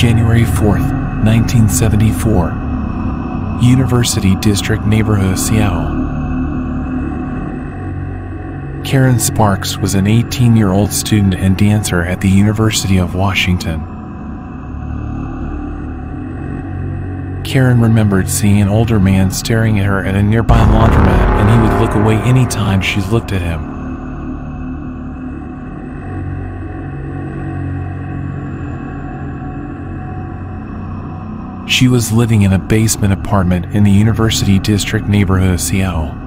January 4, 1974. University District neighborhood of Seattle. Karen Sparks was an 18-year-old student and dancer at the University of Washington. Karen remembered seeing an older man staring at her at a nearby laundromat, and he would look away anytime she looked at him. She was living in a basement apartment in the University District neighborhood of Seattle.